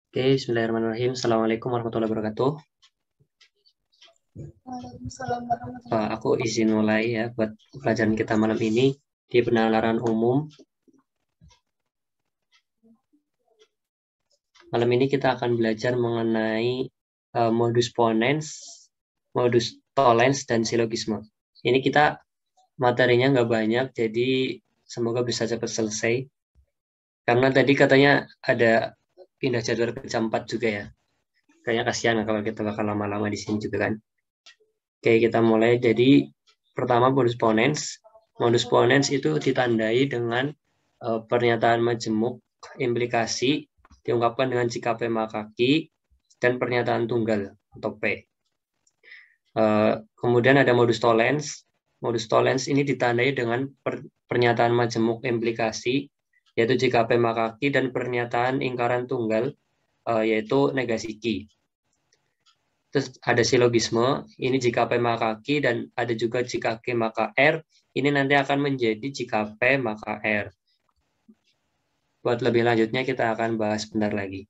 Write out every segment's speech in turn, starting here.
Oke, bismillahirrahmanirrahim. Assalamualaikum warahmatullahi wabarakatuh. Waalaikumsalam warahmatullahi Aku izin mulai ya buat pelajaran kita malam ini di penalaran umum. Malam ini kita akan belajar mengenai modus ponens, modus tollens, dan silogisme. Ini kita materinya nggak banyak, jadi semoga bisa cepat selesai. Karena tadi katanya ada pindah jadwal ke jam 4 juga ya. Kayaknya kasihan kalau kita bakal lama-lama di sini juga kan. Oke, kita mulai. Jadi, pertama modus ponens. Modus ponens itu ditandai dengan pernyataan majemuk implikasi diungkapkan dengan jika P maka Q dan pernyataan tunggal atau P. Kemudian ada modus tollens. Modus tollens ini ditandai dengan pernyataan majemuk implikasi yaitu jika P maka Q dan pernyataan ingkaran tunggal yaitu negasi Q. Terus ada silogisme, ini jika P maka Q, dan ada juga jika Q maka R, ini nanti akan menjadi jika P maka R. Buat lebih lanjutnya kita akan bahas sebentar lagi.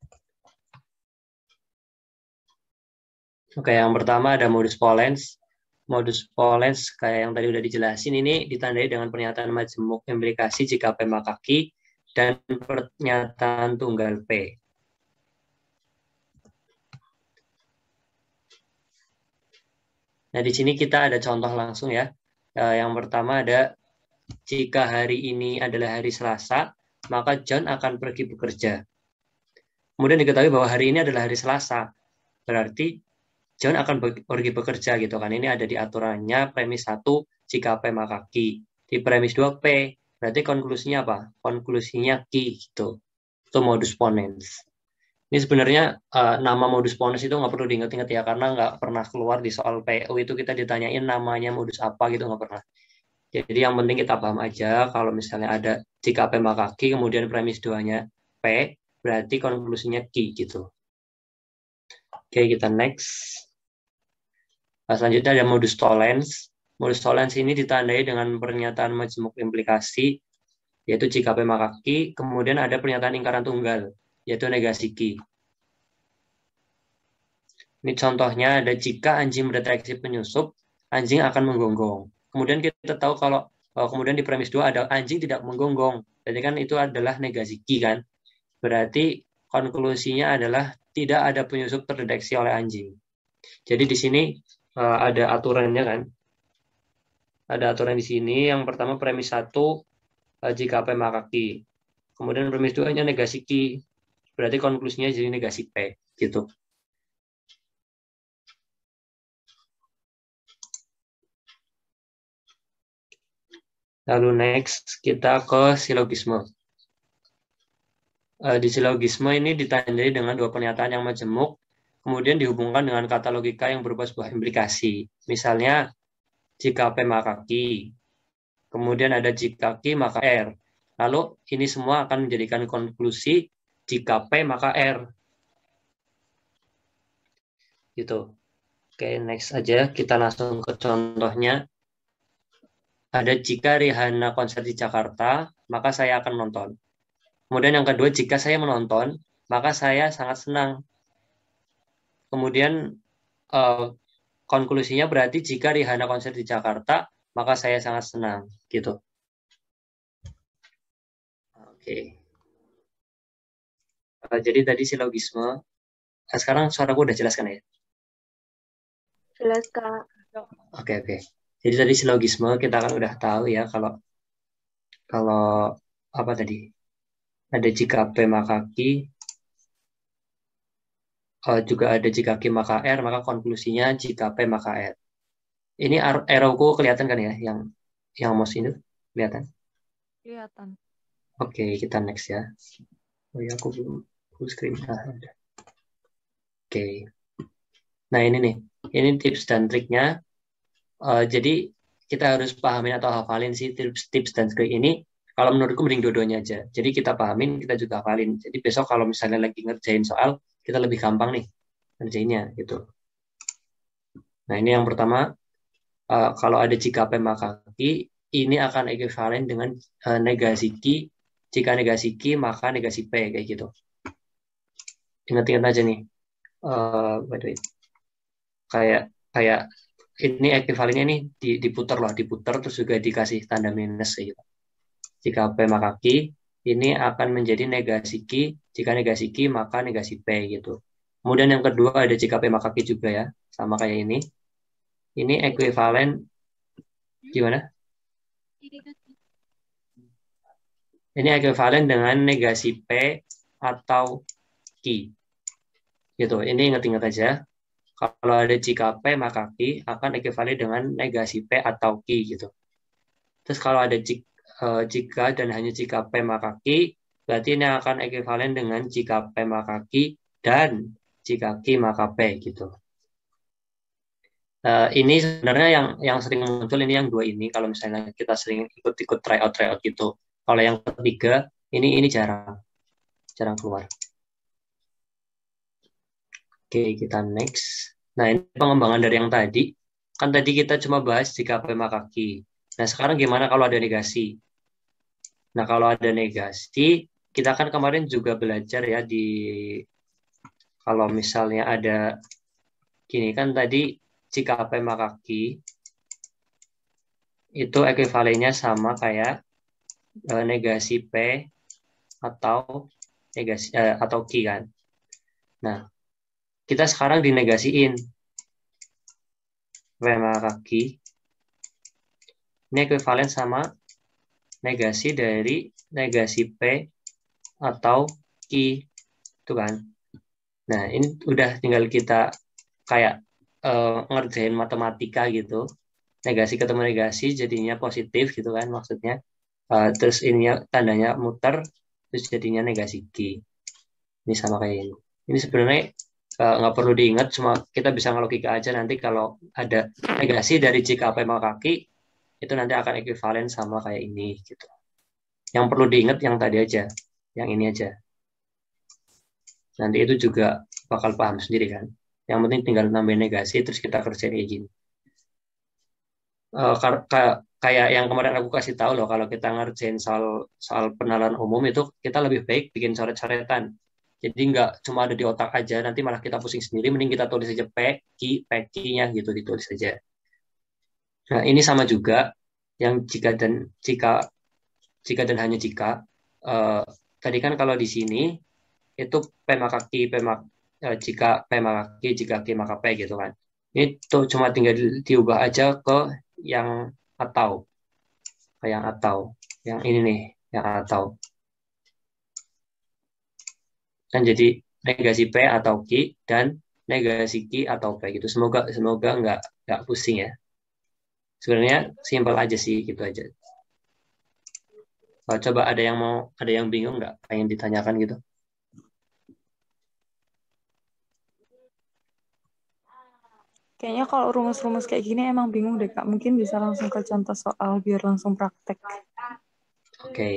Oke, yang pertama ada modus ponens. Modus ponens, kayak yang tadi udah dijelasin, ini ditandai dengan pernyataan majemuk implikasi jika P maka Q, dan pernyataan tunggal P. Nah, di sini kita ada contoh langsung ya. Yang pertama ada, jika hari ini adalah hari Selasa, maka John akan pergi bekerja. Kemudian diketahui bahwa hari ini adalah hari Selasa. Berarti John akan pergi bekerja gitu kan. Ini ada di aturannya premis 1 jika P maka Q. Di premis 2 P. Berarti konklusinya apa? Konklusinya Q gitu. Itu modus ponens. Ini sebenarnya nama modus ponens itu nggak perlu diingat-ingat ya, karena nggak pernah keluar di soal PU itu kita ditanyain namanya modus apa gitu, nggak pernah. Jadi yang penting kita paham aja kalau misalnya ada jika P maka Q, kemudian premis 2-nya P, berarti konklusinya Q gitu. Oke, kita next. Selanjutnya ada modus tollens. Modus tollens ini ditandai dengan pernyataan majemuk implikasi, yaitu jika P maka Q, kemudian ada pernyataan ingkaran tunggal, yaitu negasi Q. Ini contohnya ada jika anjing mendeteksi penyusup, anjing akan menggonggong. Kemudian kita tahu kalau kemudian di premis 2 ada anjing tidak menggonggong. Jadi kan itu adalah negasi Q kan. Berarti konklusinya adalah tidak ada penyusup terdeteksi oleh anjing. Jadi di sini ada aturannya kan. Ada aturan di sini. Yang pertama premis 1 jika P maka Q. Kemudian premis 2-nya negasi Q. Berarti konklusinya jadi negasi P gitu. Lalu next kita ke silogisme. Di silogisme ini ditandai dengan dua pernyataan yang majemuk, kemudian dihubungkan dengan kata logika yang berupa sebuah implikasi. Misalnya, jika P maka Q, kemudian ada jika Q maka R. Lalu ini semua akan menjadikan konklusi jika P maka R. Gitu. Oke, next aja. Kita langsung ke contohnya. Ada jika Rihanna konser di Jakarta, maka saya akan menonton. Kemudian yang kedua, jika saya menonton, maka saya sangat senang. Kemudian konklusinya berarti jika Rihanna konser di Jakarta, maka saya sangat senang. Gitu. Oke. Jadi tadi silogisme. Sekarang suaraku udah jelas kan ya? Jelas, Kak. Oke. Jadi tadi silogisme kita kan udah tahu ya kalau apa tadi? Ada jika P maka Q, juga ada jika Q maka R, maka konklusinya jika P maka R. Ini arrowku kelihatan kan ya, yang mouse ini kelihatan? Kelihatan. Oke, kita next ya. Oh ya, aku belum full screen. Ada. Oke. Nah ini nih, ini tips dan triknya. Jadi kita harus pahamin atau hafalin sih tips dan trik ini. Kalau menurutku mending dua-duanya aja. Jadi kita pahamin, kita juga hafalin. Jadi besok kalau misalnya lagi ngerjain soal, kita lebih gampang nih ngerjainnya gitu. Nah ini yang pertama, kalau ada jika P maka Q, ini akan ekuivalen dengan negasi Q. Jika negasi Q, maka negasi P, kayak gitu. Ingat-ingat aja nih. By the way, kayak ini ekuivalennya nih diputar loh, diputar terus juga dikasih tanda minus gitu. Jika P maka Q, ini akan menjadi negasi Q, jika negasi Q maka negasi P gitu. Kemudian yang kedua ada jika P maka Q juga ya, sama kayak ini. Ini ekuivalen gimana? Ini ekuivalen dengan negasi P atau Q. Gitu. Ini ingat-ingat aja. Kalau ada jika P maka Q akan ekuivalen dengan negasi P atau Q gitu. Terus kalau ada jika dan hanya jika P maka Q, berarti ini akan ekuivalen dengan jika P maka Q dan jika Q maka P gitu. Ini sebenarnya yang sering muncul ini yang dua ini kalau misalnya kita sering ikut-ikut tryout gitu. Kalau yang ketiga ini jarang keluar. Oke, kita next. Nah, ini pengembangan dari yang tadi. Kan tadi kita cuma bahas jika P maka Q. Nah, sekarang gimana kalau ada negasi? Nah, kalau ada negasi, kita kan kemarin juga belajar ya kalau misalnya ada gini kan tadi jika P maka Q itu ekuivalennya sama kayak negasi P atau atau Q kan. Nah, kita sekarang dinegasiin P maka Q ini ekuivalen sama negasi dari negasi P atau Q itu kan. Nah, ini udah tinggal kita kayak ngerjain matematika gitu. Negasi ketemu negasi jadinya positif gitu kan maksudnya. Terus ini tandanya muter terus jadinya negasi Q. Ini sama kayak ini. Ini sebenarnya nggak perlu diingat, cuma kita bisa ngelogika aja nanti kalau ada negasi dari jika P maka Q itu nanti akan ekuivalen sama kayak ini gitu. Yang perlu diingat yang tadi aja, yang ini aja. Nanti itu juga bakal paham sendiri kan. Yang penting tinggal nambahin negasi terus kita kerjain kayak gini. Kayak yang kemarin aku kasih tahu loh, kalau kita ngerjain soal pengenalan umum itu kita lebih baik bikin coret-coretan. Jadi nggak cuma ada di otak aja, nanti malah kita pusing sendiri. Mending kita tulis aja P-nya gitu, ditulis aja. Nah, ini sama juga yang jika dan hanya jika. Tadi kan kalau di sini itu P maka Q, jika P maka Q, jika Q maka P gitu kan. Ini tuh cuma tinggal diubah aja ke yang atau yang ini nih, yang atau kan jadi negasi P atau Q dan negasi Q atau P gitu. Semoga nggak pusing ya. Sebenarnya simpel aja sih gitu aja. Coba ada yang bingung nggak, pengen ditanyakan gitu? Kayaknya kalau rumus-rumus kayak gini emang bingung deh, Kak. Mungkin bisa langsung ke contoh soal biar langsung praktek. Oke.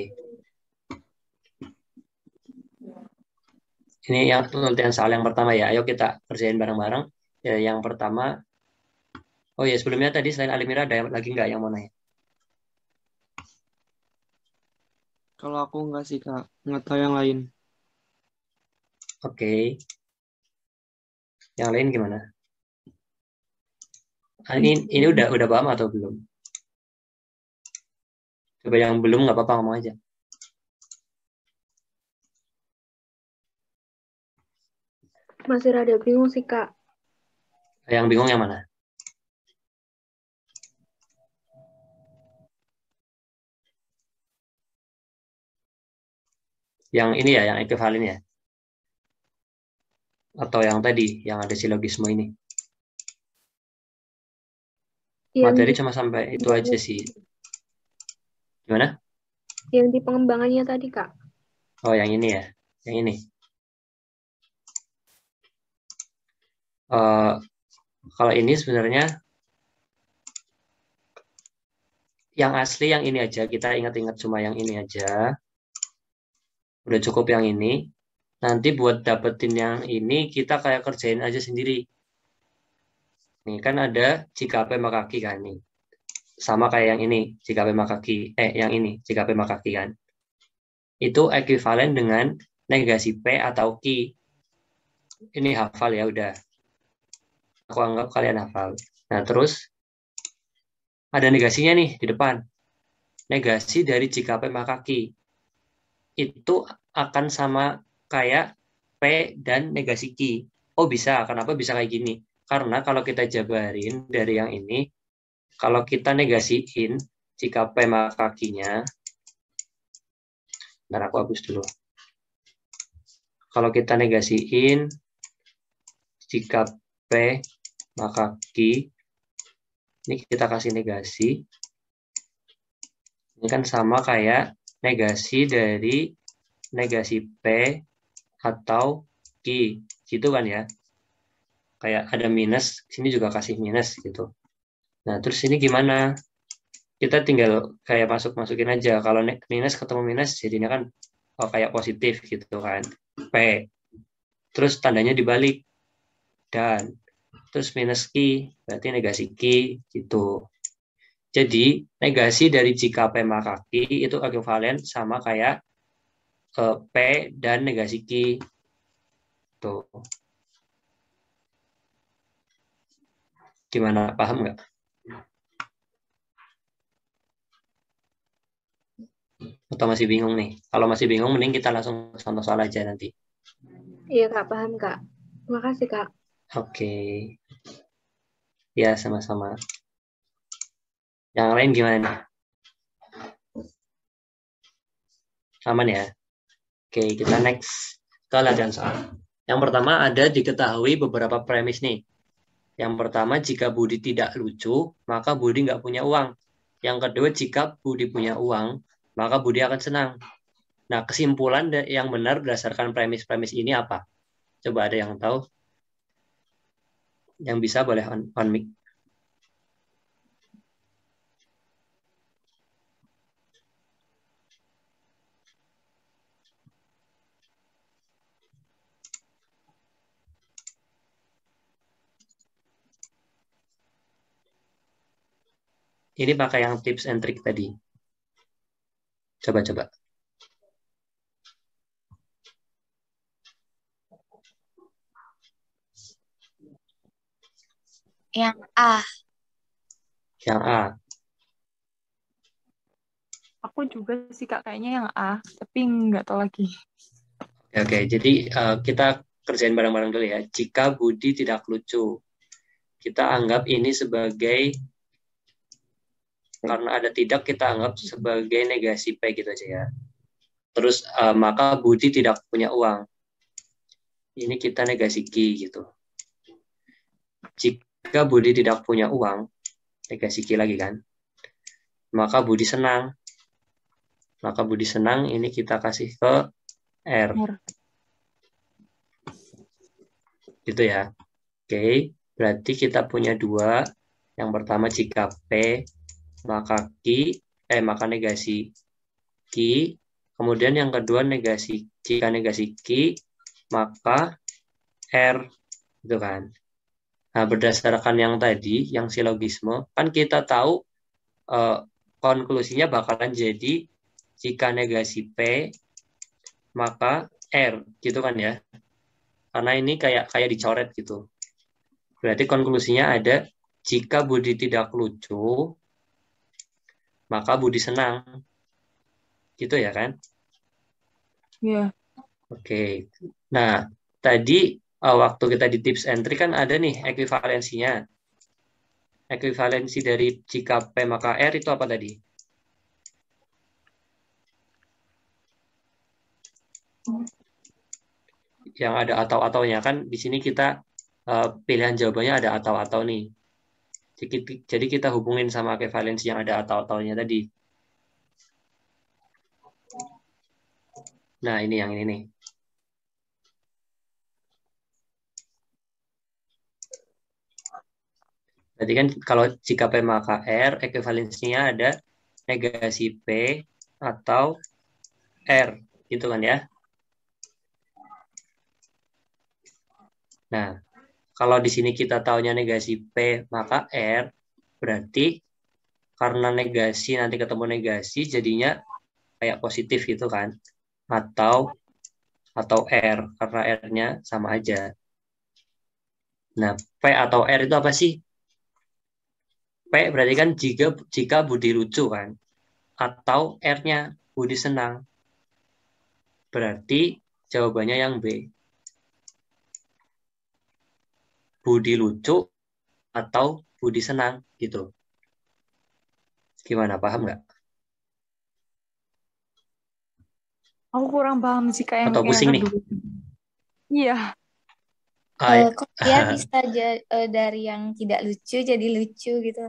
Ini yang penelitian soal yang pertama ya. Ayo kita kerjain bareng-bareng. Ya, yang pertama, oh ya sebelumnya tadi selain Alimira ada lagi nggak yang mau nanya? Kalau aku nggak sih, Kak. Nggak tahu yang lain. Oke. Yang lain gimana? Ini udah paham atau belum? Coba yang belum nggak apa-apa, ngomong aja. Masih rada bingung sih, Kak. Yang bingung yang mana? Yang ini ya, yang ekuivalen ya? Atau yang tadi, yang ada silogisme ini? Materi cuma sampai itu aja sih. Gimana? Yang di pengembangannya tadi, Kak. Oh, yang ini ya? Yang ini? Kalau ini sebenarnya yang asli yang ini aja. Kita ingat-ingat cuma yang ini aja. Udah cukup yang ini. Nanti buat dapetin yang ini, kita kayak kerjain aja sendiri. Nih, kan ada jika P maka Q kan nih. Sama kayak yang ini, jika P maka Q. Yang ini, jika P maka Q kan. Itu ekuivalen dengan negasi P atau Q. Ini hafal ya udah. Aku anggap kalian hafal. Nah, terus ada negasinya nih di depan. Negasi dari jika P maka Q. Itu akan sama kayak P dan negasi Q. Oh bisa, kenapa bisa kayak gini? Karena kalau kita jabarin dari yang ini, kalau kita negasiin jika P maka Q-nya, bentar aku hapus dulu. Kalau kita negasiin jika P maka Q, ini kita kasih negasi, ini kan sama kayak negasi dari negasi P atau Q, gitu kan ya. Kayak ada minus, sini juga kasih minus gitu. Nah, terus ini gimana? Kita tinggal kayak masukin aja. Kalau minus ketemu minus, jadinya kan kayak positif gitu kan. P. Terus tandanya dibalik. Dan. Terus minus Q, berarti negasi Q gitu. Jadi, negasi dari jika P maka Q itu ekuivalen sama kayak P dan negasi Q. Tuh. Gimana? Paham nggak? Atau masih bingung nih? Kalau masih bingung, mending kita langsung contoh soal aja nanti. Iya Kak, paham Kak. Makasih Kak. Oke. Ya, sama-sama. Yang lain gimana nih? Aman ya? Oke, kita next ke latihan soal. Yang pertama ada diketahui beberapa premis nih. Yang pertama, jika Budi tidak lucu, maka Budi nggak punya uang. Yang kedua, jika Budi punya uang, maka Budi akan senang. Nah, kesimpulan yang benar berdasarkan premis-premis ini apa? Coba ada yang tahu? Yang bisa boleh on mic. Ini pakai yang tips and trick tadi. Coba-coba. Yang A. Yang A. Aku juga sih Kak, kayaknya yang A, tapi nggak tahu lagi. Oke, jadi kita kerjain bareng-bareng dulu ya. Jika Budi tidak lucu, kita anggap ini sebagai, karena ada tidak, kita anggap sebagai negasi P gitu aja ya. Terus maka Budi tidak punya uang. Ini kita negasi Q gitu. Jika Budi tidak punya uang, negasi Q lagi kan, maka Budi senang. Maka Budi senang, ini kita kasih ke R. Gitu ya. Oke, berarti kita punya dua. Yang pertama jika P maka Q, maka negasi Q. Kemudian yang kedua jika negasi Q maka R, gitu kan. Nah, berdasarkan yang tadi, yang silogisme, kan kita tahu konklusinya bakalan jadi jika negasi P maka R, gitu kan ya. Karena ini kayak dicoret gitu. Berarti konklusinya ada jika Budi tidak lucu, maka Budi senang. Gitu ya kan? Iya. Oke. Nah, tadi waktu kita di tips entry kan ada nih ekuivalensinya. Ekuivalensi dari jika P maka R itu apa tadi? Yang ada atau-ataunya kan di sini kita pilihan jawabannya ada atau-atau nih. Jadi kita hubungin sama ekuivalensi yang ada atau-ataunya tadi. Nah, ini yang ini nih. Berarti kan kalau jika P maka R, ekuivalensinya ada negasi P atau R, gitu kan ya. Nah, kalau di sini kita taunya negasi P maka R, berarti karena negasi nanti ketemu negasi jadinya kayak positif gitu kan. Atau R, karena R-nya sama aja. Nah, P atau R itu apa sih? P berarti kan jika Budi lucu kan, atau R-nya Budi senang. Berarti jawabannya yang B. Budi lucu atau Budi senang gitu. Gimana, paham nggak? Aku kurang paham sih kayak Atau yang pusing nih? kedua. Iya. Kok dia bisa dari yang tidak lucu jadi lucu gitu?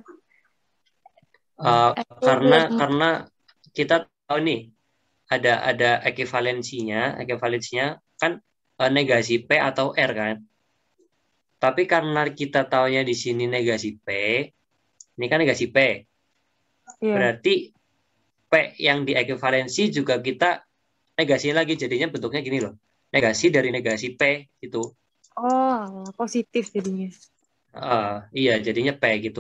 Aku karena belum. karena kita tahu nih ada ekivalensinya kan negasi P atau R kan. Tapi karena kita taunya di sini negasi P, ini kan negasi P. Iya. Berarti P yang diekivalensi juga kita negasi lagi, jadinya bentuknya gini loh. Negasi dari negasi P itu. Oh, positif jadinya. Iya, jadinya P gitu.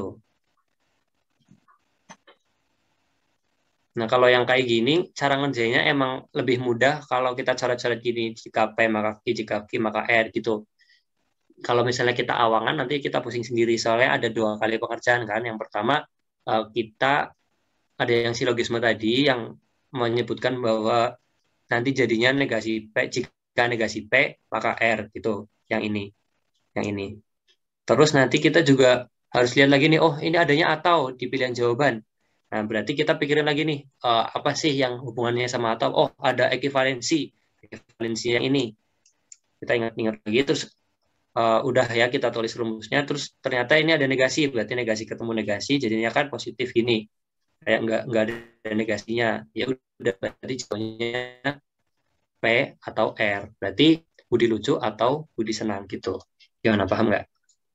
Nah, kalau yang kayak gini, cara ngerjainnya emang lebih mudah kalau kita coret-coret gini. Jika P maka Q, jika Q maka R gitu. Kalau misalnya kita awangan, nanti kita pusing sendiri. Soalnya ada 2 kali pengerjaan kan. Yang pertama, kita ada yang silogisme tadi yang menyebutkan bahwa nanti jadinya negasi P, jika negasi P, maka R gitu. Yang ini. Yang ini. Terus nanti kita juga harus lihat lagi nih, oh ini adanya atau di pilihan jawaban. Nah, berarti kita pikirin lagi nih, apa sih yang hubungannya sama atau? Oh, ada ekivalensi. Ekivalensi yang ini. Kita ingat-ingat lagi, terus udah ya kita tulis rumusnya, terus ternyata ini ada negasi, berarti negasi ketemu negasi, jadinya kan positif gini. Kayak nggak ada negasinya. Ya udah, berarti jawabannya P atau R. Berarti Budi lucu atau Budi senang gitu. Gimana, paham nggak?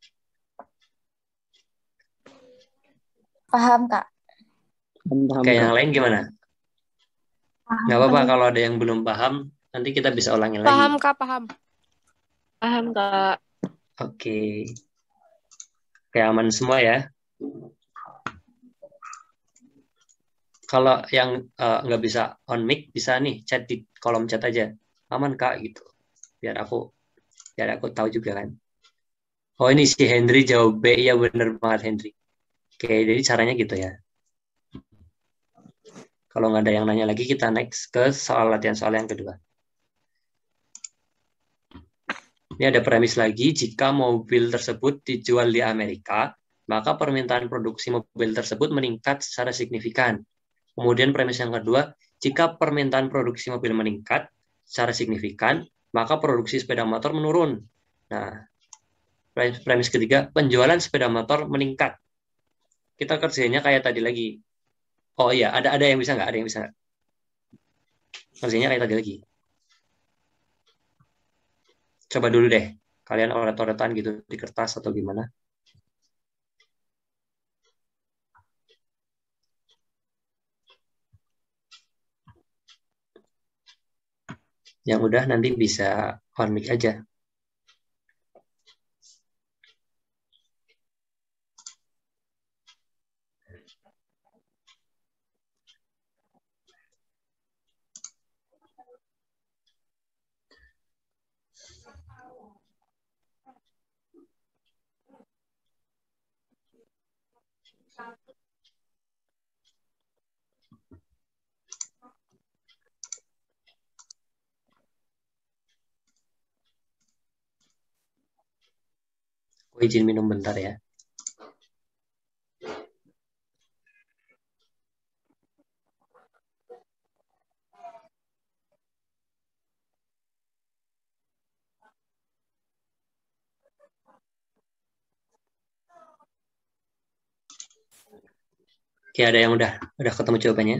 Paham, Kak. Paham, Kayak yang Kak. lain gimana? Nggak apa-apa kalau ada yang belum paham, nanti kita bisa ulangi lagi. Paham, Kak, paham. Paham, Kak. Oke. Kayak aman semua ya. Kalau yang nggak bisa on mic, bisa nih chat di kolom chat aja. Aman Kak gitu. Biar aku tahu juga kan. Oh, ini si Henry jawab B. Ya bener banget Henry. Oke, jadi caranya gitu ya. Kalau nggak ada yang nanya lagi, kita next ke soal latihan soal yang kedua. Ini ada premis lagi, jika mobil tersebut dijual di Amerika, maka permintaan produksi mobil tersebut meningkat secara signifikan. Kemudian premis yang kedua, jika permintaan produksi mobil meningkat secara signifikan, maka produksi sepeda motor menurun. Nah, premis ketiga, penjualan sepeda motor meningkat. Kita kerjanya kayak tadi lagi. Oh iya, ada yang bisa nggak? Ada yang bisa nggak? Kerjanya kayak tadi lagi. Coba dulu deh, kalian oret-oretan gitu di kertas atau gimana. Yang udah nanti bisa on mic aja. Aku izin minum bentar ya. Oke, ada yang udah ketemu jawabannya?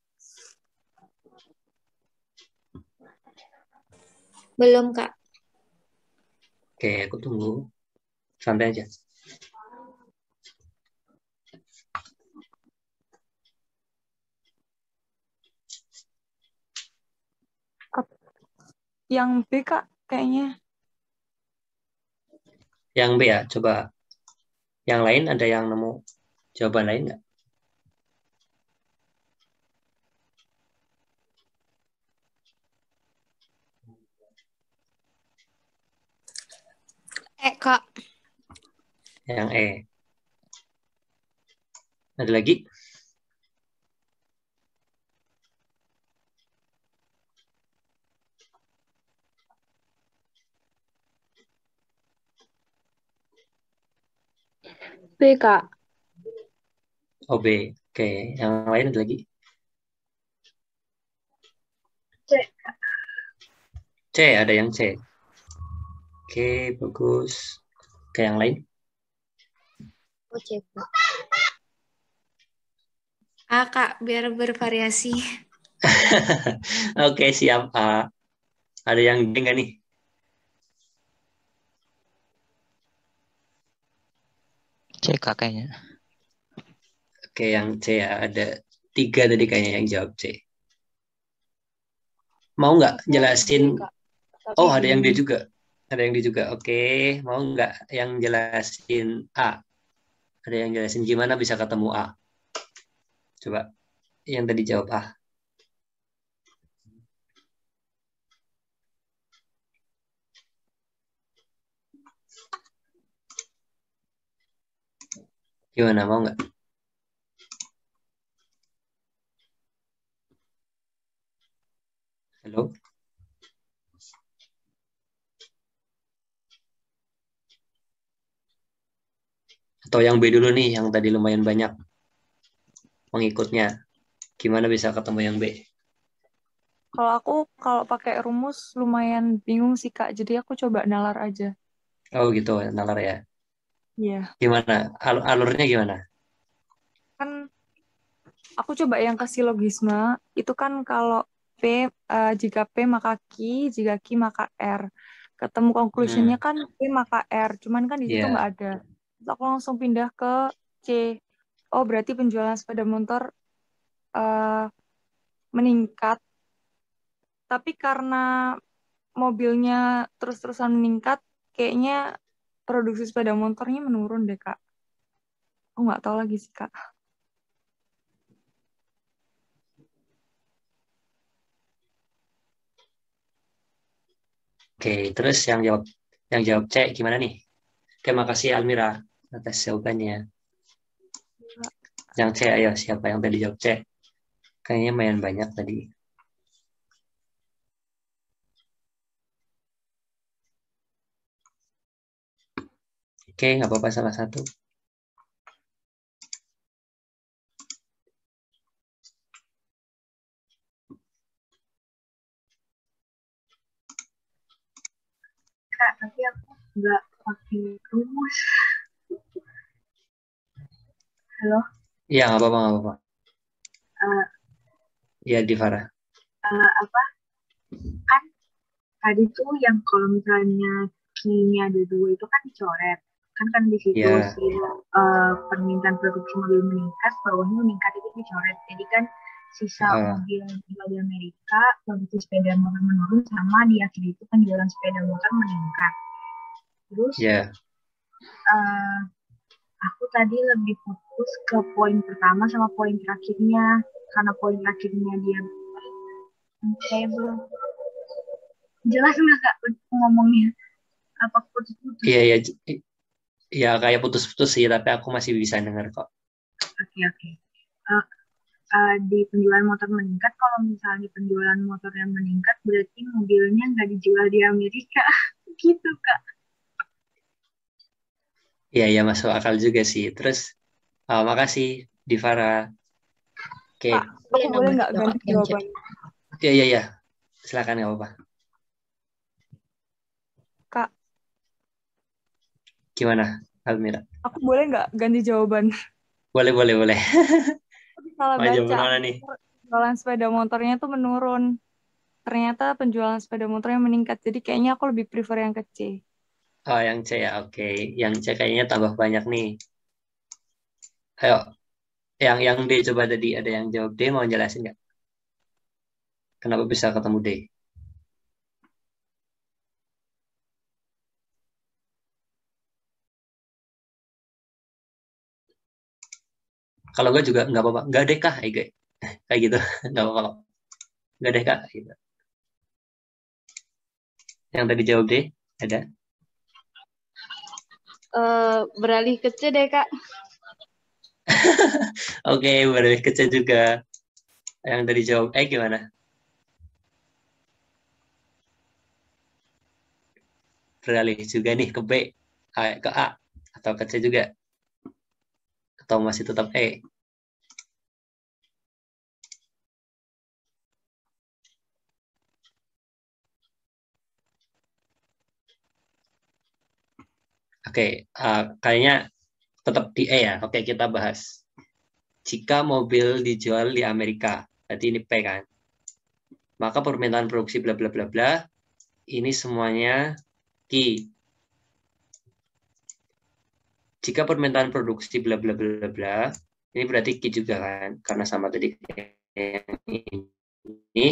Belum, Kak. Oke, aku tunggu. Santai aja. Yang B, Kak, kayaknya. Yang B ya, coba. Yang lain ada yang nemu jawaban lain nggak? Kak. Yang E. Ada lagi? B, Kak. Oh, B. Oke, yang lain ada lagi? C. C, ada yang C. Oke, bagus. Oke, yang lain? Oh, C, Kak. A, Kak, biar bervariasi. Oke, siap. A. Ada yang D nggak nih? C kakaknya. Oke, yang C ya. Ada 3 tadi kayaknya yang jawab C. Mau nggak Aku jelasin? D, Kak. Tapi Oh, ada yang D bingung. juga. Ada yang D juga. Oke, mau nggak yang jelasin A? Ada yang jelasin gimana bisa ketemu A? Coba, yang tadi jawab A. Gimana, mau nggak? Halo? Atau yang B dulu nih, yang tadi lumayan banyak pengikutnya. Gimana bisa ketemu yang B? Kalau aku kalau pakai rumus lumayan bingung sih Kak. Jadi aku coba nalar aja. Oh gitu, nalar ya. Iya. Gimana? Alurnya gimana? Kan aku coba yang ke silogisme. Itu kan kalau jika P maka Q, jika Q maka R. Ketemu conclusionnya Hmm, kan P maka R. Cuman kan di situ nggak ya, ada. Terus aku langsung pindah ke C. Oh berarti penjualan sepeda motor eh, meningkat. Tapi karena mobilnya terus-terusan meningkat, kayaknya produksi sepeda motornya menurun deh, Kak. Aku nggak tahu lagi sih, Kak. oke. Terus yang jawab C gimana nih? Oke, makasih Almira atas jawabannya. Yang C, ayo siapa yang tadi jawab C? Kayaknya lumayan banyak tadi. Oke, nggak apa-apa salah satu. Kak, tapi aku nggak pakai rumus. Halo? Iya, nggak apa-apa, nggak apa-apa. Eh, Iya, Divara. apa? Kan tadi tuh yang kalau misalnya key-nya ada 2 itu kan dicoret. Kan di situ Iya, si permintaan produksi mobil meningkat, bawahnya meningkat itu dicoret. Jadi kan sisa mobil jual di Amerika, produksi sepeda motor menurun, sama di akhir itu penjualan sepeda motor meningkat. Terus iya. aku tadi lebih fokus ke poin pertama sama poin terakhirnya. Karena poin terakhirnya dia kayak belum jelas nggak Kak ngomongnya? Apa putus-putus? Iya, iya. Ya, kayak putus-putus sih, tapi aku masih bisa dengar kok. Oke, oke. Eh, di penjualan motor meningkat, kalau misalnya penjualan motor yang meningkat, berarti mobilnya nggak dijual di Amerika. Gitu, Kak. Iya, ya masuk akal juga sih. Terus, makasih Divara. Oke, Kak, aku Boleh boleh nambah nggak tiga, Kak, ganti yang C. jawaban? iya, iya, iya. Silakan, nggak apa-apa. Kak, Gimana, Almira? aku boleh nggak ganti jawaban? Boleh, boleh, boleh. Aku salah Mau baca. jawaban Aku mana nih? penjualan sepeda motornya tuh menurun. Ternyata penjualan sepeda motornya meningkat. Jadi kayaknya aku lebih prefer yang ke C. Oh, yang C ya, oke. Yang C kayaknya tambah banyak nih. Ayo, yang D coba tadi. Ada yang jawab D, mau jelasin nggak? Kenapa bisa ketemu D? Kalau gue juga nggak apa-apa. Nggak deh kah? Kayak gitu. Nggak apa-apa kok. Nggak deh kak. Gitu. Yang tadi jawab D, ada? Beralih ke C deh, Kak. Oke, beralih ke C juga. Yang dari jawab E gimana? Beralih juga nih ke B, ke A, atau ke C juga? Atau masih tetap E? Oke, kayaknya tetap di E ya. Oke, kita bahas. Jika mobil dijual di Amerika, berarti ini P kan? Maka permintaan produksi bla bla bla bla, ini semuanya Q. Jika permintaan produksi bla bla bla bla, ini berarti Q juga kan? Karena sama tadi ini,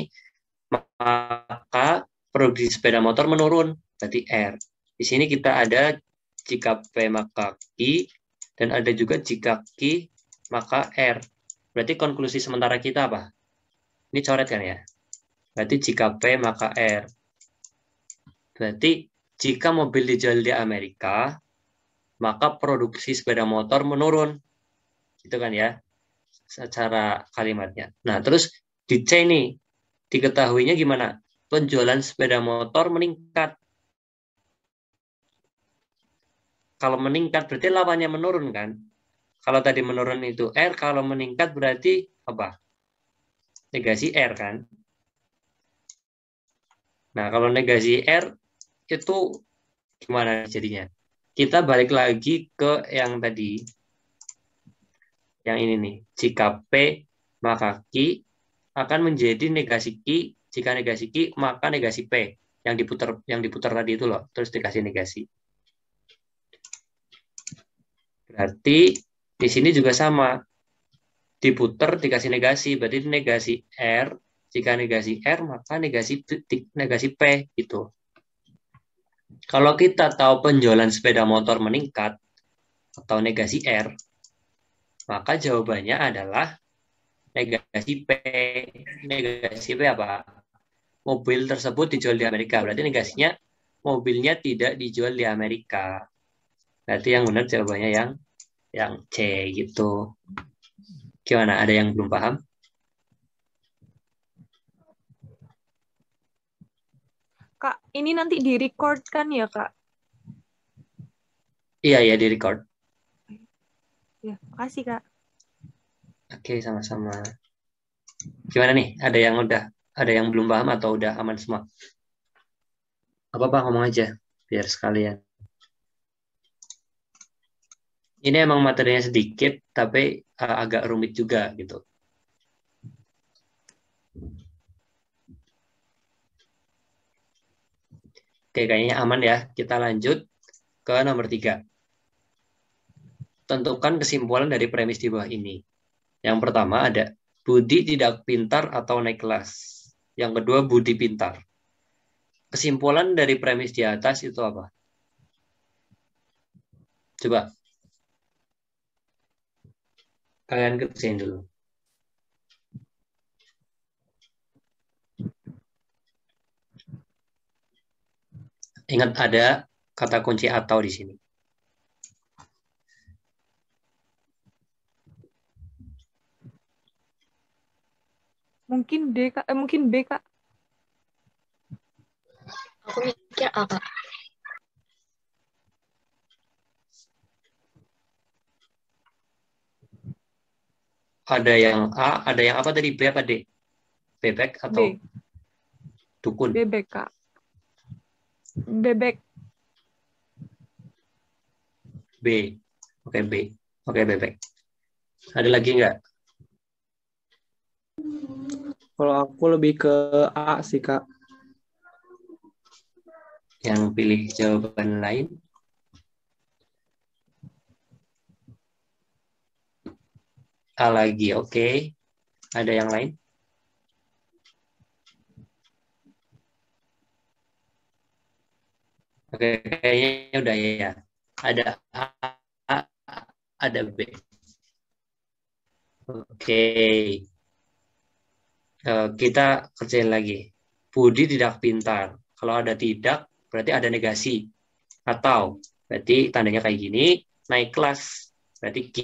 maka produksi sepeda motor menurun, berarti R. Di sini kita ada jika P maka Q, dan ada juga jika Q maka R. Berarti konklusi sementara kita apa? Ini coret kan ya? Berarti jika P maka R. Berarti jika mobil dijual di Amerika, maka produksi sepeda motor menurun. Gitu kan ya? Secara kalimatnya. Nah, terus di C nih, diketahuinya gimana? Penjualan sepeda motor meningkat. Kalau meningkat berarti lawannya menurun kan? Kalau tadi menurun itu R, kalau meningkat berarti apa? Negasi R kan? Nah, kalau negasi R itu gimana jadinya? Kita balik lagi ke yang tadi. Yang ini nih. Jika P maka Q akan menjadi negasi Q. Jika negasi Q maka negasi P. Yang diputar tadi itu loh. Terus dikasih negasi. Berarti di sini juga sama. Diputar dikasih negasi. Berarti negasi R. Jika negasi R maka negasi P gitu. Kalau kita tahu penjualan sepeda motor meningkat atau negasi R, maka jawabannya adalah negasi P. Negasi P apa? Mobil tersebut dijual di Amerika. Berarti negasinya mobilnya tidak dijual di Amerika. Berarti yang benar jawabannya yang C gitu. Gimana? Ada yang belum paham? Kak, ini nanti di-record kan ya, Kak? Iya, di-record. Ya, makasih, Kak. Oke, sama-sama. Gimana nih? Ada yang belum paham atau udah aman semua? Apa-apa ngomong aja, biar sekalian. Ini emang materinya sedikit, tapi agak rumit juga gitu. Oke, kayaknya aman ya. Kita lanjut ke nomor 3. Tentukan kesimpulan dari premis di bawah ini. Yang pertama ada Budi tidak pintar atau naik kelas. Yang kedua Budi pintar. Kesimpulan dari premis di atas itu apa? Coba. Kalian kerjain dulu. Ingat ada kata kunci atau di sini. Mungkin D, Kak. Mungkin B, Kak. Aku mikir A, Kak. Ada yang A, ada yang apa tadi? B apa D? Bebek atau B. dukun? Bebek, Kak. Bebek. B. Oke, B. Oke, bebek. Ada lagi nggak? Kalau aku lebih ke A sih, Kak. Yang pilih jawaban lain? A lagi, oke. Ada yang lain? Oke, kayaknya udah ya. Ada A, ada B. Oke. Kita kerjain lagi. Budi tidak pintar. Kalau ada tidak, berarti ada negasi. Atau berarti tandanya kayak gini, naik kelas, berarti Ki.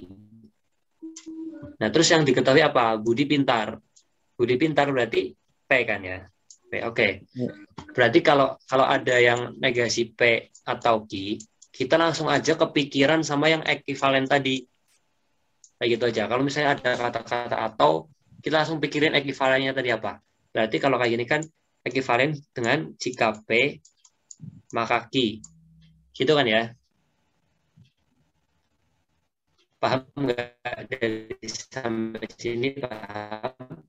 Nah, terus yang diketahui apa? Budi pintar. Budi pintar berarti P kan ya? P, oke. Berarti kalau ada yang negasi P atau Ki, kita langsung aja kepikiran sama yang ekuivalen tadi. Kayak gitu aja. Kalau misalnya ada kata-kata atau, kita langsung pikirin ekuivalennya tadi apa. Berarti kalau kayak gini kan, ekuivalen dengan jika P, maka Ki. Gitu kan ya? Paham nggak dari sampai sini? Paham?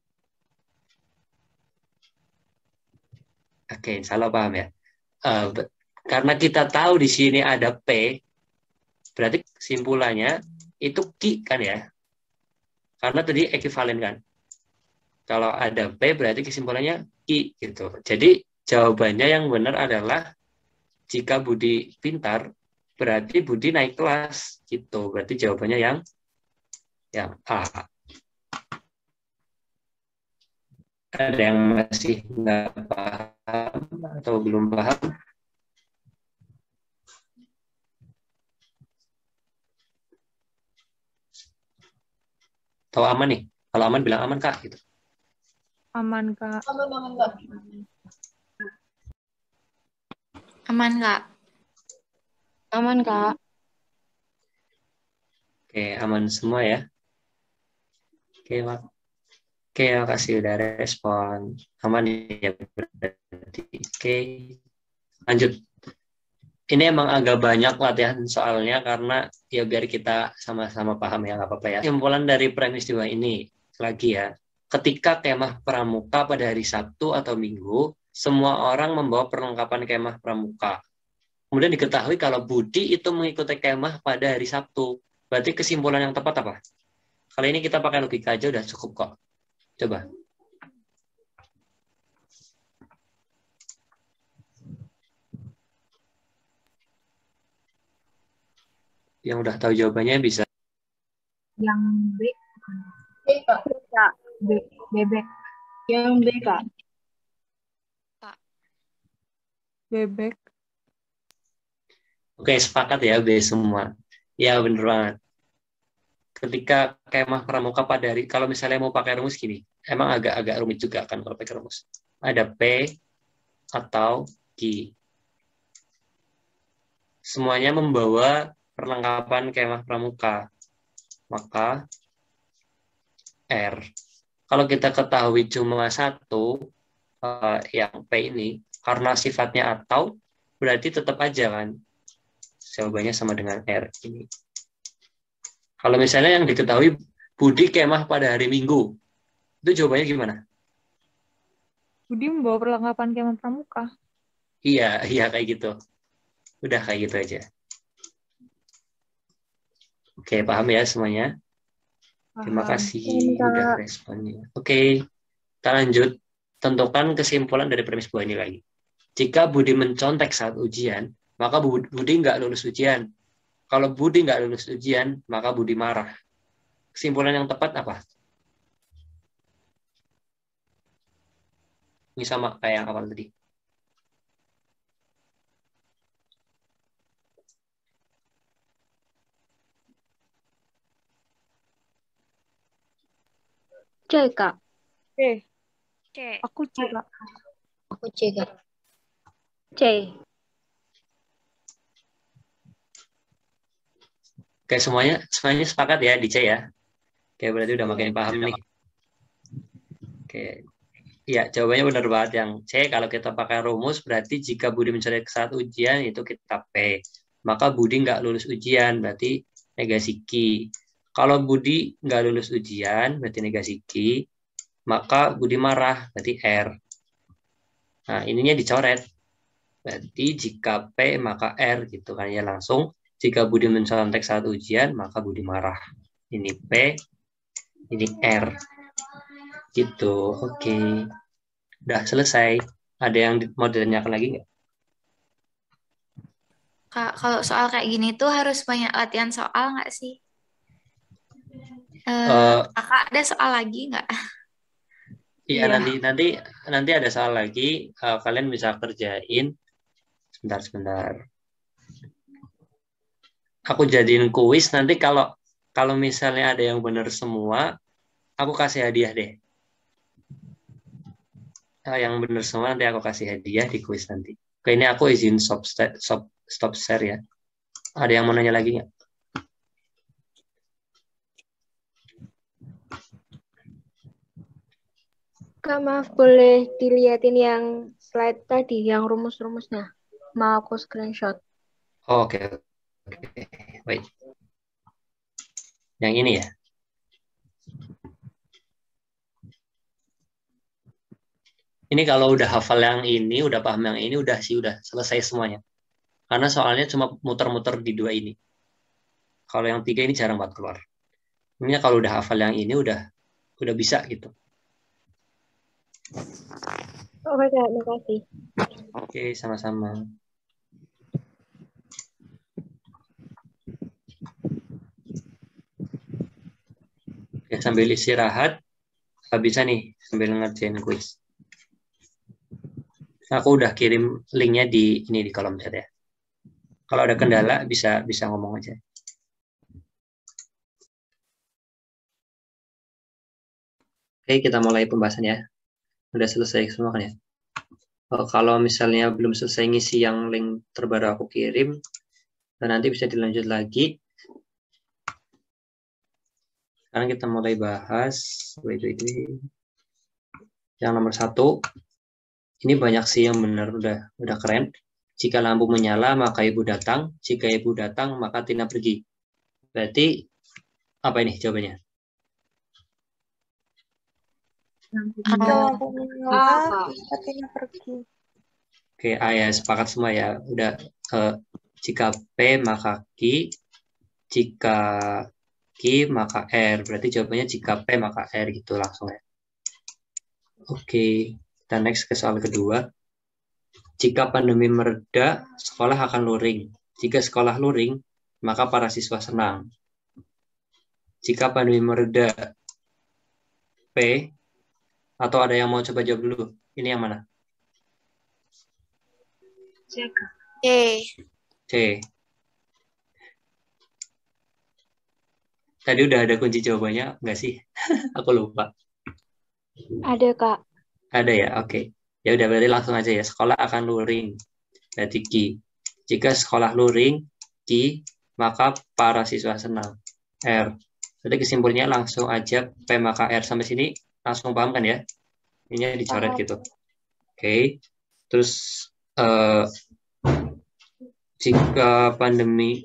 Oke, salah paham ya. Karena kita tahu di sini ada P, berarti kesimpulannya itu Ki kan ya? Karena tadi ekuivalen kan. Kalau ada P berarti kesimpulannya Ki gitu. Jadi jawabannya yang benar adalah jika Budi pintar, berarti Budi naik kelas gitu. Berarti jawabannya yang A. Ada yang masih nggak paham atau belum paham? Atau aman nih? Kalau aman bilang aman Kak gitu. Aman, Kak. Aman, Kak. Aman, Kak. Aman, Kak. Oke, aman semua ya. Oke, makasih udah respon. Aman ya berarti. Oke, lanjut. Ini emang agak banyak latihan soalnya karena ya biar kita sama-sama paham ya, nggak apa-apa ya. Kesimpulan dari premis 2 ini lagi ya. Ketika kemah pramuka pada hari Sabtu atau Minggu, semua orang membawa perlengkapan kemah pramuka. Kemudian diketahui kalau Budi itu mengikuti kemah pada hari Sabtu. Berarti kesimpulan yang tepat apa? Kali ini kita pakai logika aja udah cukup kok. Coba. Yang udah tahu jawabannya bisa. Yang B. B, Kak. Bebek. Yang B, Kak. Bebek. Oke, sepakat ya B semua. Ya bener banget. Ketika kemah pramuka pada hari, kalau misalnya mau pakai rumus gini, emang agak rumit juga kan kalau pakai rumus. Ada P atau Q. Semuanya membawa perlengkapan kemah pramuka. Maka R. Kalau kita ketahui cuma satu, yang P ini, karena sifatnya atau, berarti tetap aja kan. Jawabannya sama dengan R ini. Kalau misalnya yang diketahui Budi kemah pada hari Minggu, itu jawabannya gimana? Budi membawa perlengkapan kemah pramuka. Iya kayak gitu. Udah kayak gitu aja. Oke, paham ya semuanya? Terima Paham. kasih udah responnya. Oke, kita lanjut. Tentukan kesimpulan dari premis 2 ini lagi. Jika Budi mencontek saat ujian, maka Budi nggak lulus ujian. Kalau Budi nggak lulus ujian, maka Budi marah. Kesimpulan yang tepat apa? Ini sama kayak yang awal tadi. C, Kak. C. C. Aku C, Kak. Aku C, Kak. C. Oke, semuanya sepakat ya di C ya. Oke, berarti udah makin paham nih. Oke. Ya, jawabannya benar banget yang C. Kalau kita pakai rumus, berarti jika Budi mencoret saat ujian, itu kita P. Maka Budi nggak lulus ujian, berarti negasi Q. Kalau Budi nggak lulus ujian, berarti negasi Q. Maka Budi marah, berarti R. Nah, ininya dicoret. Berarti jika P, maka R, gitu kan ya langsung. Jika Budi mencontek saat ujian, maka Budi marah. Ini P, ini R. Gitu, oke. Udah selesai. Ada yang mau ditanyakan lagi nggak? Kak, kalau soal kayak gini tuh harus banyak latihan soal nggak sih? Kakak ada soal lagi nggak? Iya, Iya. nanti ada soal lagi. Kalian bisa kerjain. Sebentar. aku jadiin kuis. Nanti kalau misalnya ada yang benar semua, aku kasih hadiah deh. Yang benar semua nanti aku kasih hadiah di kuis nanti. Oke, ini aku izin stop share ya. Ada yang mau nanya lagi nggak? Kak, maaf, boleh dilihatin yang slide tadi, yang rumus-rumusnya. Mau aku screenshot. Oh, oke. Baik. Yang ini ya. Ini kalau udah hafal yang ini, udah paham yang ini, udah selesai semuanya. Karena soalnya cuma muter-muter di 2 ini. Kalau yang 3 ini jarang banget keluar. Ini kalau udah hafal yang ini udah bisa gitu. Oke, Kak, makasih. Oke, sama-sama. Oke, sambil istirahat, bisa nih sambil ngerjain kuis. Aku udah kirim linknya di kolom chat ya. Kalau ada kendala bisa ngomong aja. Oke, kita mulai pembahasan ya. Udah selesai semua kan ya? Kalau misalnya belum selesai ngisi yang link terbaru aku kirim, nanti bisa dilanjut lagi. Sekarang kita mulai bahas yang nomor 1. Ini banyak sih yang benar, udah keren. Jika lampu menyala maka ibu datang, jika ibu datang maka Tina pergi. Berarti apa ini jawabannya? Jika lampu menyala, Tina pergi. Oke, A ya, sepakat semua ya. Udah, jika P maka Q, jika Q maka R. Berarti jawabannya jika P maka R gitu langsung ya. Oke, kita next ke soal kedua. Jika pandemi mereda, sekolah akan luring. Jika sekolah luring, maka para siswa senang. Jika pandemi mereda, P, atau ada yang mau coba jawab dulu? Ini yang mana? C. C. Tadi udah ada kunci jawabannya, nggak sih? Aku lupa. Ada, Kak. Ada ya, oke. Ya udah berarti langsung aja ya. Sekolah akan luring. Berarti Q. Jika sekolah luring, Q, maka para siswa senang. R. Jadi kesimpulannya langsung aja P maka R. Sampai sini langsung paham kan ya? Ini dicoret gitu. Oke. Terus jika pandemi,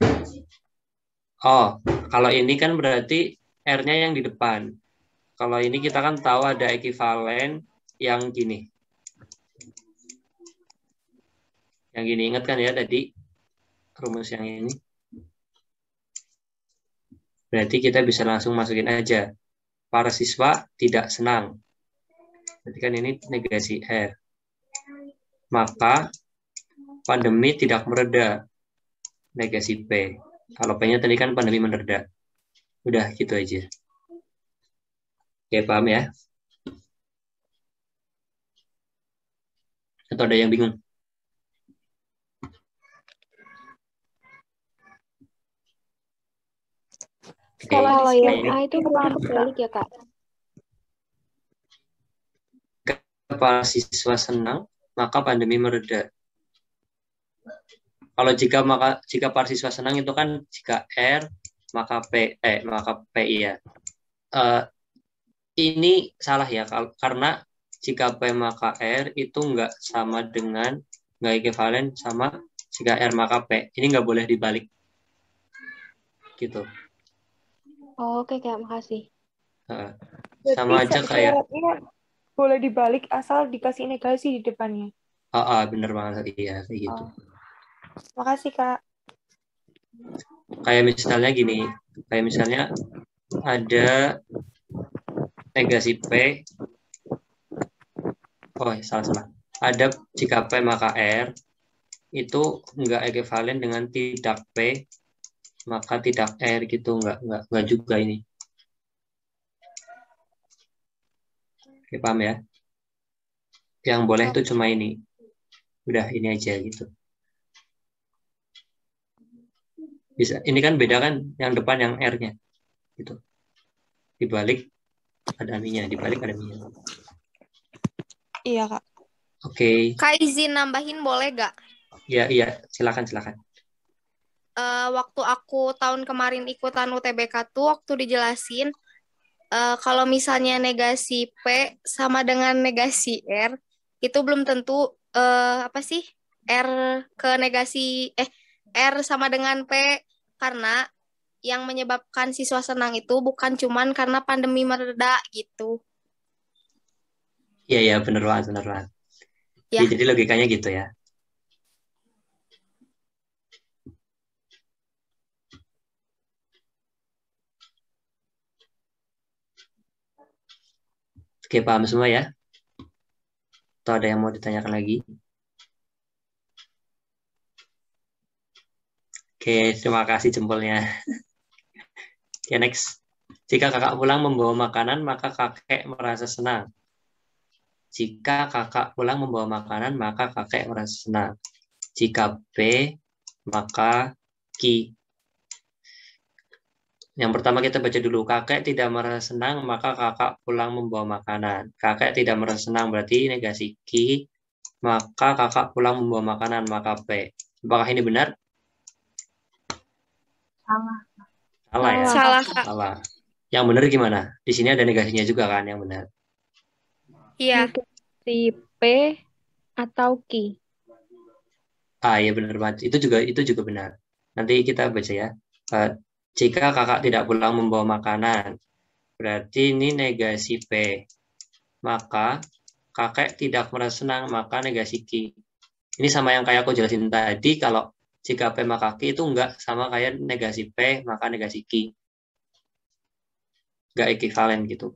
kalau ini kan berarti R-nya yang di depan. Kalau ini kita kan tahu ada ekivalen yang gini. Yang gini, ingat kan ya tadi rumus yang ini? Berarti kita bisa langsung masukin aja. Para siswa tidak senang. Berarti kan ini negasi R. Maka pandemi tidak mereda. Negasi P. Kalau P-nya tadi kan pandemi mereda. Udah gitu aja. Oke, paham ya? Atau ada yang bingung? Kalau yang A itu berarti balik ya, Kak? Para siswa senang, maka pandemi mereda. Kalau jika para siswa senang itu kan jika R maka P ya. Ini salah ya karena jika P maka R itu nggak sama dengan nggak ekivalen sama jika R maka P. Ini nggak boleh dibalik. Gitu. Oh, oke, Kak, makasih. Sama aja kayak boleh dibalik asal dikasih negasi di depannya. Bener banget iya kayak gitu. Makasih, Kak. Kayak misalnya gini, kayak misalnya ada negasi P. Salah. Ada jika P maka R itu enggak ekivalen dengan tidak P maka tidak R gitu, enggak juga ini. Oke, paham ya? Yang boleh itu cuma ini. Udah ini aja gitu. Bisa. Ini kan beda kan, yang depan yang R-nya. Gitu. Dibalik ada mi-nya, dibalik ada mi-nya. Iya, Kak. Oke. Kak izin nambahin boleh gak? Iya, silakan. Waktu aku tahun kemarin ikutan UTBK tuh waktu dijelasin kalau misalnya negasi P sama dengan negasi R itu belum tentu apa sih R ke negasi R sama dengan P, karena yang menyebabkan siswa senang itu bukan cuman karena pandemi mereda gitu. Iya, benar banget. Ya. Jadi logikanya gitu ya. Oke, paham semua ya? Atau ada yang mau ditanyakan lagi? Oke, terima kasih jempolnya. Oke, next. Jika kakak pulang membawa makanan, maka kakek merasa senang. Jika kakak pulang membawa makanan, maka kakek merasa senang. Jika B, maka Ki. Yang pertama kita baca dulu. Kakek tidak merasa senang, maka kakak pulang membawa makanan. Kakek tidak merasa senang berarti negasi Ki, maka kakak pulang membawa makanan, maka P. Apakah ini benar? Salah. Salah ya? Salah, Kak. Salah. Yang benar gimana? Di sini ada negasinya juga kan yang benar. Iya. Negasi P atau Ki. Iya benar banget. Itu juga benar. Nanti kita baca ya. Jika kakak tidak pulang membawa makanan, berarti ini negasi P. Maka kakek tidak merasa senang, maka negasi Ki. Ini sama yang kayak aku jelasin tadi, kalau jika P maka Ki itu enggak sama kayak negasi P, maka negasi Ki. Enggak ekivalen gitu.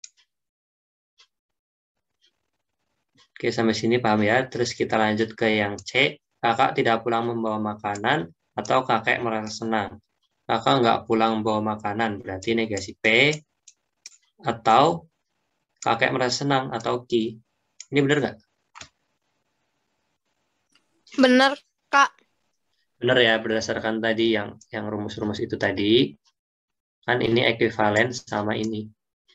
Oke, sampai sini paham ya. Terus kita lanjut ke yang C. Kakak tidak pulang membawa makanan atau kakek merasa senang. Kakak nggak pulang membawa makanan, berarti negasi P. Atau kakek merasa senang atau Ki. Ini benar nggak? Benar, Kak. Benar ya, berdasarkan tadi yang rumus-rumus itu tadi. Kan ini ekuivalen sama ini.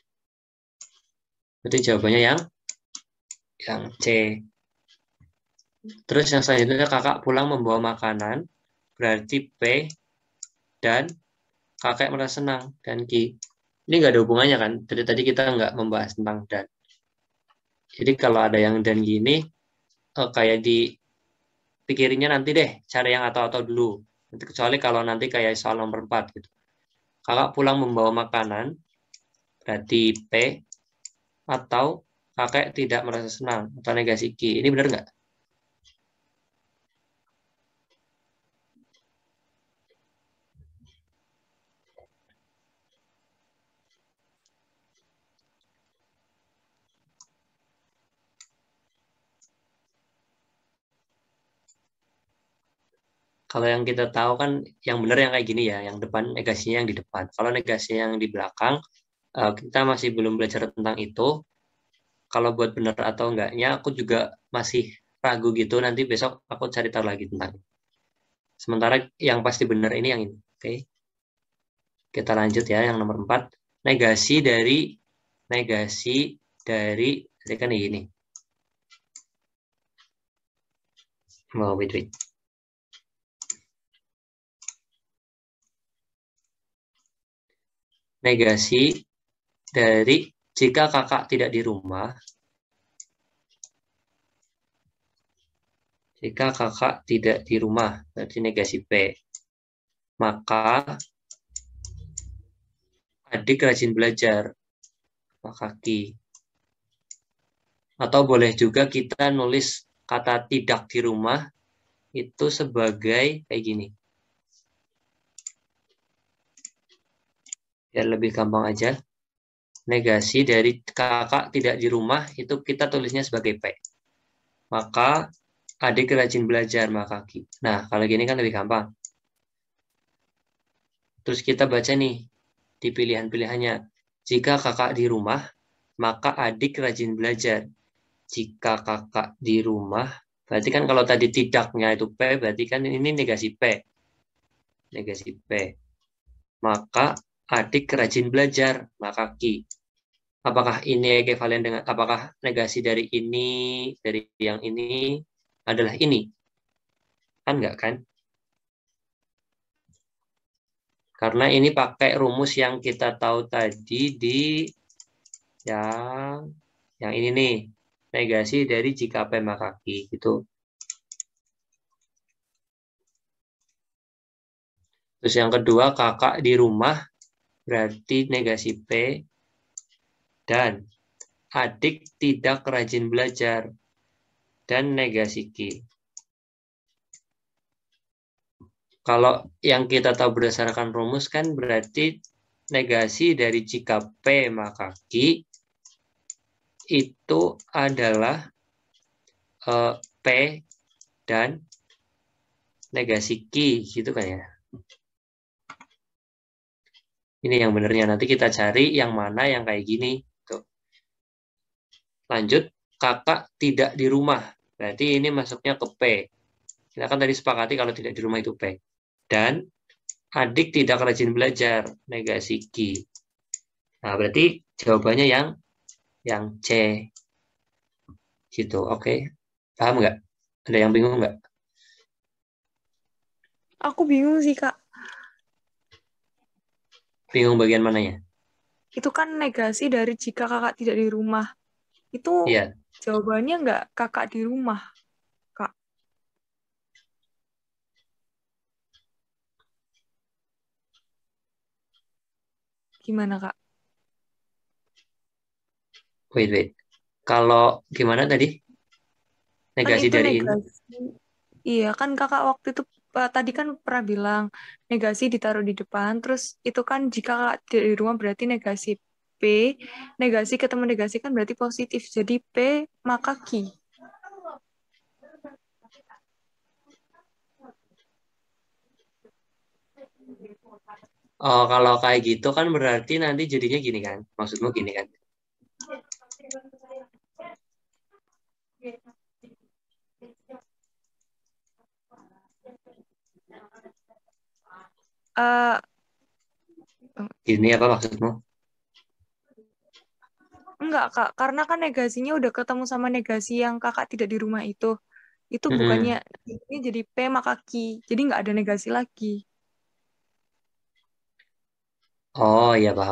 Berarti jawabannya yang C. Terus yang selanjutnya kakak pulang membawa makanan, berarti P dan kakek merasa senang dan Ki. Ini nggak ada hubungannya kan? Dari tadi kita nggak membahas tentang dan. Jadi kalau ada yang dan gini, kayak dipikirinnya nanti deh, cari yang atau dulu. Nanti kecuali kalau nanti kayak soal nomor 4 gitu. Kakak pulang membawa makanan, berarti P, atau kakek tidak merasa senang, atau negasi Ki. Ini benar nggak? Kalau yang kita tahu kan yang benar yang kayak gini ya, yang depan negasinya yang di depan. Kalau negasinya yang di belakang, kita masih belum belajar tentang itu. Kalau buat benar atau enggaknya, aku juga masih ragu gitu. Nanti besok aku cari tahu lagi tentang itu. Sementara yang pasti benar ini yang ini. Oke. Kita lanjut ya, yang nomor 4. Negasi dari jadi kan ini. Mau wait. Negasi dari jika kakak tidak di rumah, jika kakak tidak di rumah, berarti negasi P. Maka adik rajin belajar, maka Ki. Atau boleh juga kita nulis kata tidak di rumah itu sebagai kayak gini. Biar lebih gampang aja. Negasi dari kakak tidak di rumah itu kita tulisnya sebagai P. Maka adik rajin belajar, maka Ki. Nah, kalau gini kan lebih gampang. Terus kita baca nih di pilihan-pilihannya. Jika kakak di rumah, maka adik rajin belajar. Jika kakak di rumah, berarti kan kalau tadi tidaknya itu P, berarti kan ini negasi P. negasi P. Maka adik rajin belajar, maka Ki. Apakah ini ekivalen dengan, apakah negasi dari ini, dari yang ini adalah ini? Kan enggak kan? Karena ini pakai rumus yang kita tahu tadi di yang ini nih. Negasi dari jika P maka Q gitu. Terus yang kedua, kakak di rumah berarti negasi P dan adik tidak rajin belajar dan negasi Q. Kalau yang kita tahu berdasarkan rumus kan berarti negasi dari jika P maka Q itu adalah P dan negasi Q gitu kan ya. Ini yang benernya, nanti kita cari yang mana yang kayak gini. Tuh. Lanjut, kakak tidak di rumah. Berarti ini masuknya ke P. Kita kan tadi sepakati kalau tidak di rumah itu P. Dan adik tidak rajin belajar, negasi Q. Nah, berarti jawabannya yang C. Gitu, oke. Paham nggak? Ada yang bingung nggak? Aku bingung sih, Kak. Bingung bagian mananya? Itu kan negasi dari jika kakak tidak di rumah. Itu Iya. Jawabannya nggak kakak di rumah, Kak. Gimana, Kak? Wait. Kalau gimana tadi? Negasi Kan itu dari ini? negasi. Iya, kan kakak waktu itu tadi kan pernah bilang negasi ditaruh di depan, terus itu kan jika kakak tidak di rumah berarti negasi P, negasi ketemu negasi kan berarti positif, jadi P maka Q. Oh, kalau kayak gitu kan berarti nanti jadinya gini kan? Maksudmu gini kan? Gini apa maksudmu? Enggak, Kak, karena kan negasinya udah ketemu sama negasi yang kakak tidak di rumah itu. Itu bukannya ini jadi P maka Q, jadi nggak ada negasi lagi. Oh iya paham.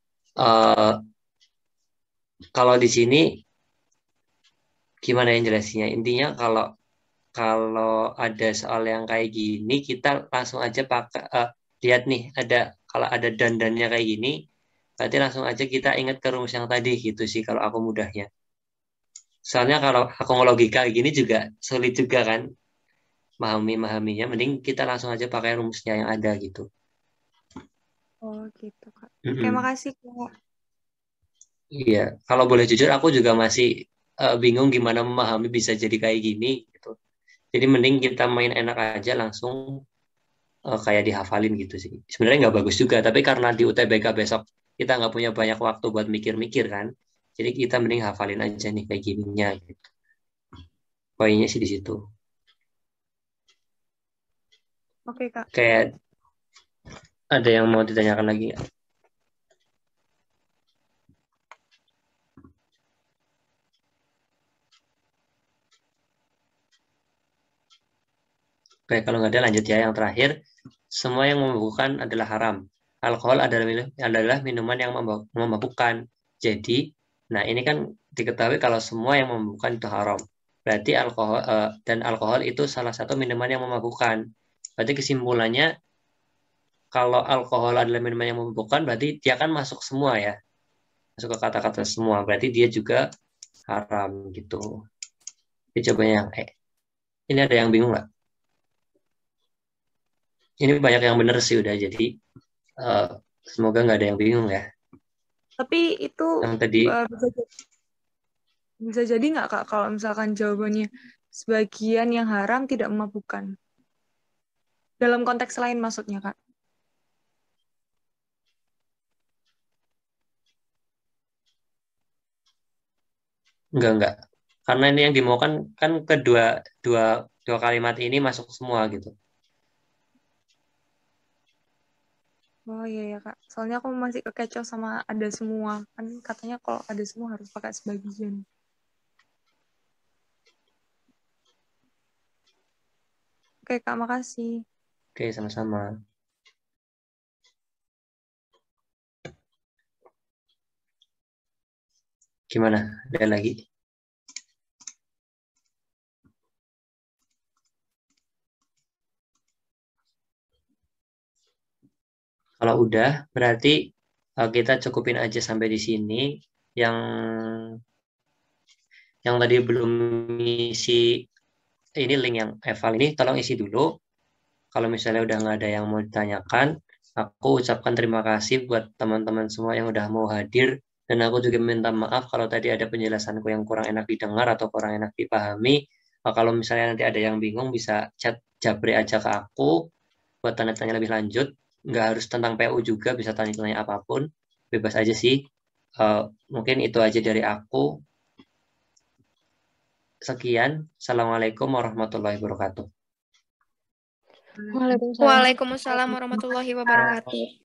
Kalau di sini gimana yang jelasnya? Intinya kalau ada soal yang kayak gini kita langsung aja pakai lihat nih kalau ada dandannya kayak gini berarti langsung aja kita ingat ke rumus yang tadi gitu sih kalau aku mudahnya. Soalnya kalau aku ngelogika kayak gini juga sulit juga kan memahaminya. Mending kita langsung aja pakai rumusnya yang ada gitu. Oh gitu, Kak. Oke, makasih, Kak. Iya, kalau boleh jujur aku juga masih bingung gimana memahami bisa jadi kayak gini gitu. Jadi mending kita main enak aja langsung kayak dihafalin gitu sih. Sebenarnya nggak bagus juga, tapi karena di UTBK besok kita nggak punya banyak waktu buat mikir-mikir kan. Jadi kita mending hafalin aja nih kayak gininya gitu. Poinnya sih di situ. Oke, Kak. Kayak ada yang mau ditanyakan lagi nggak? Oke, kalau nggak ada lanjut ya. Yang terakhir, semua yang memabukkan adalah haram. Alkohol adalah minuman yang memabukkan. Jadi, nah ini kan diketahui kalau semua yang memabukkan itu haram. Berarti alkohol itu salah satu minuman yang memabukkan. Berarti kesimpulannya, kalau alkohol adalah minuman yang memabukkan, berarti dia kan masuk semua ya. Masuk ke kata-kata semua. Berarti dia juga haram gitu. Jadi coba yang ini ada yang bingung nggak? Ini banyak yang benar sih udah, jadi semoga nggak ada yang bingung ya. Tapi itu yang tadi bisa jadi nggak, Kak, kalau misalkan jawabannya sebagian yang haram tidak memabukkan? Dalam konteks lain maksudnya, Kak. Enggak. Karena ini yang dimaukan kan kedua dua kalimat ini masuk semua gitu. Oh iya ya Kak. Soalnya aku masih kekecoh sama ada semua. Kan katanya kalau ada semua harus pakai sebagian. Oke Kak, makasih. Oke, sama-sama. Gimana? Ada lagi? Kalau udah, berarti kita cukupin aja sampai di sini. Yang tadi belum isi ini link yang eval ini, tolong isi dulu. Kalau misalnya udah nggak ada yang mau ditanyakan, aku ucapkan terima kasih buat teman-teman semua yang udah mau hadir. Dan aku juga minta maaf kalau tadi ada penjelasanku yang kurang enak didengar atau kurang enak dipahami. Kalau misalnya nanti ada yang bingung, bisa chat Japri aja ke aku buat tanya-tanya lebih lanjut. Nggak harus tentang PU juga, bisa tanya-tanya apapun. Bebas aja sih. Mungkin itu aja dari aku. Sekian. Assalamualaikum warahmatullahi wabarakatuh. Waalaikumsalam. Waalaikumsalam warahmatullahi wabarakatuh.